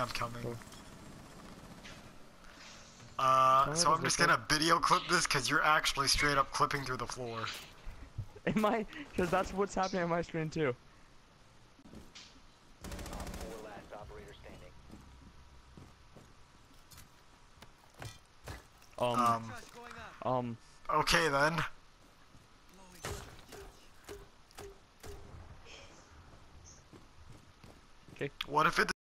I'm coming. Cool. So I'm just gonna video clip this because you're actually straight up clipping through the floor. Am I? Because that's what's happening on my screen too. Okay then. Okay. What if it